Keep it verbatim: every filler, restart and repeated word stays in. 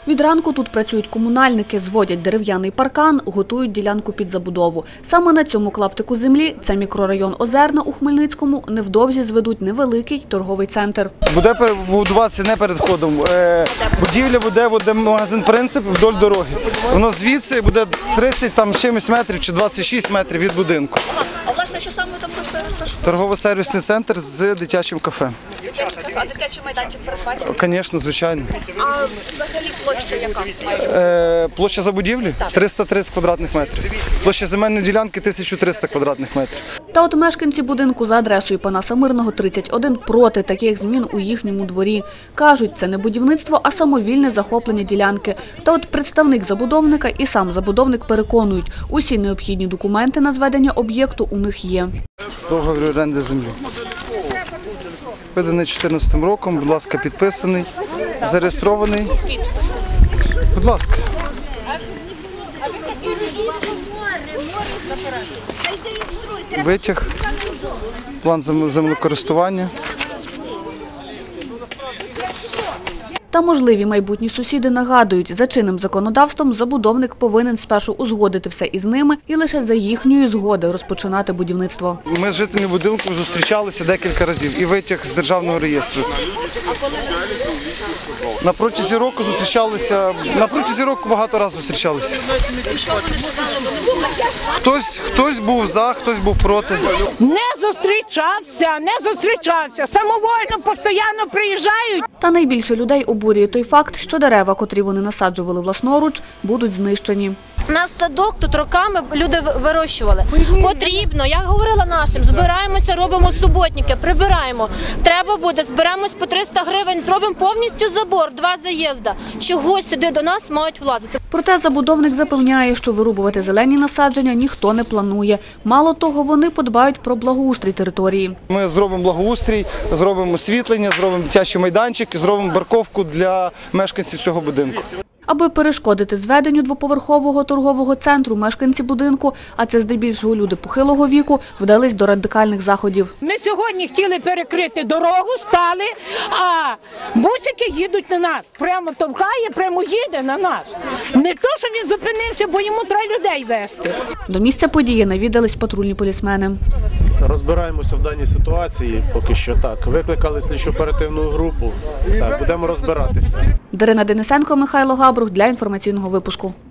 Від ранку тут працюють комунальники, зводять дерев'яний паркан, готують ділянку під забудову. Саме на цьому клаптику землі, це мікрорайон Озерна у Хмельницькому, невдовзі зведуть невеликий торговий центр. Буде будуватися не перед входом. Будівля буде, буде магазин «Принцип» вдоль дороги. Воно звідси буде тридцять там чимось метрів чи двадцять шість метрів від будинку. А власне, що саме там коштує розташувати? Торгово-сервісний центр з дитячим кафе. Дитячий кафе, а дитячий майданчик передбачений? Звісно, звичайно. А взагалі площа яка? Е, площа забудівлі – триста тридцять квадратних метрів. Площа земельної ділянки – тисяча триста квадратних метрів. Та от мешканці будинку за адресою Панаса Мирного, тридцять один, проти таких змін у їхньому дворі. Кажуть, це не будівництво, а самовільне захоплення ділянки. Та от представник забудовника і сам забудовник переконують, усі необхідні документи на зведення об'єкту у них є. Договір оренди землі. Виданий чотирнадцятим роком, будь ласка, підписаний, зареєстрований. Будь ласка. Витяг, план землекористування. Та можливі майбутні сусіди нагадують, за чинним законодавством забудовник повинен спершу узгодити все із ними і лише за їхньої згоди розпочинати будівництво. Ми з жителями будинку зустрічалися декілька разів і витяг з державного реєстру. На протязі року зустрічалися, на протязі року багато разів зустрічалися. Хтось, хтось був за, хтось був проти. Не зустрічався, не зустрічався. Самовольно, постійно приїжджають. Та найбільше людей обурює той факт, що дерева, котрі вони насаджували власноруч, будуть знищені. Наш садок тут роками люди вирощували. Потрібно, я говорила нашим, збираємося, робимо суботники, прибираємо. Треба буде, зберемось по триста гривень, зробимо повністю забор, два заїзди. Чого сюди до нас мають влазити? Проте забудовник запевняє, що вирубувати зелені насадження ніхто не планує. Мало того, вони подбають про благоустрій території. Ми зробимо благоустрій, зробимо освітлення, зробимо дитячий майданчик і зробимо парковку для мешканців цього будинку. Аби перешкодити зведенню двоповерхового торгового центру, мешканці будинку, а це здебільшого люди похилого віку, вдались до радикальних заходів. Ми сьогодні хотіли перекрити дорогу, стали, а бусики їдуть на нас. Прямо товкає, прямо їде на нас. Не то, що він зупинився, бо йому треба людей везти. До місця події навідались патрульні полісмени. Розбираємося в даній ситуації, поки що так. Викликали слідчо-оперативну групу, так, будемо розбиратися. Дарина Денисенко, Михайло Габрух для інформаційного випуску.